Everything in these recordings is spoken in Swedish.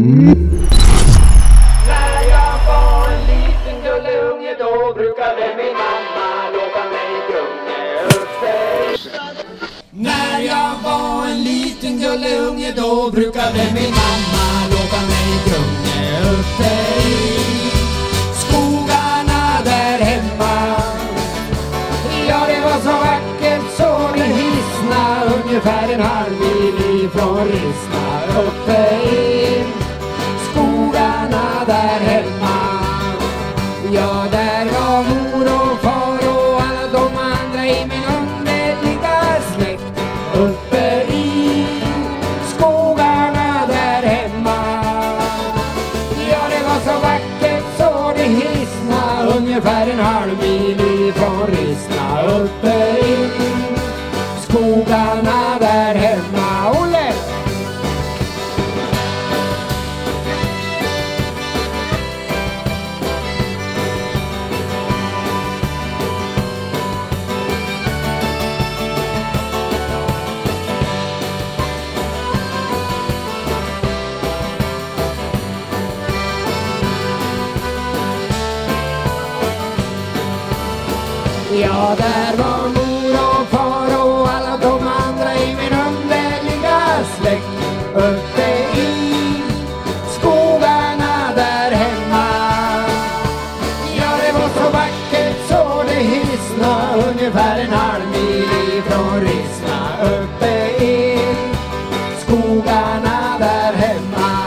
När jag var en liten gulleunge då brukade min mamma låta mig gunga uppe. När jag var en liten gulleunge då brukade min mamma låta mig gunga uppe i skogarna där hemma. Ja, det var så vackert så det hissna ungefär en halv mil ifrån Rissna uppe i skogarna där hemma. Ja, där var mor och far och alla de andra i min underliga släkt uppe i skogarna där hemma. Ja, det var så vackert så det hissna ungefär en halv mil ifrån Rissna uppe i skogarna där hemma. Olle! Ja, där var mor och far och alla de andra i min underliga släkt uppe i skogarna där hemma. Ja, det var så vackert så det hissna ungefär en halv mil ifrån Rissna uppe i skogarna där hemma.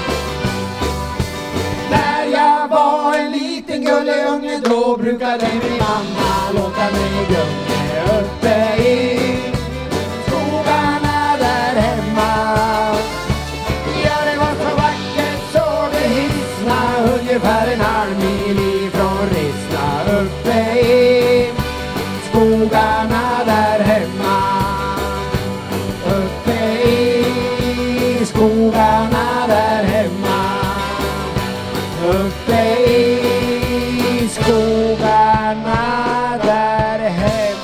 När jag var en liten gulleunge då brukade min mamma låta mig gunga uppe i skogarna där hemma. Ja, det var så vackert så det hissna ungefär en halv mil ifrån Rissna uppe i skogarna där hemma. Uppe i skogarna där hemma. Uppe i skogarna där hemma.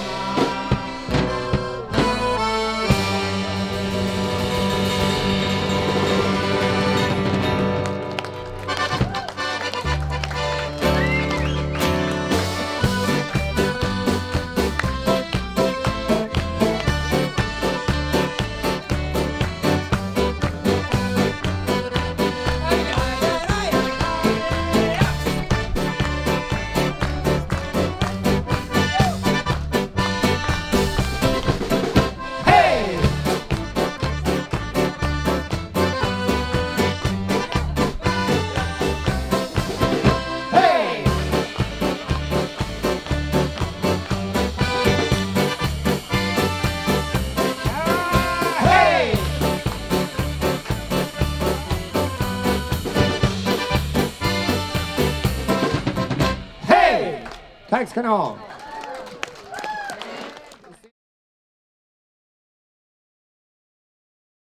Tack ska ni ha.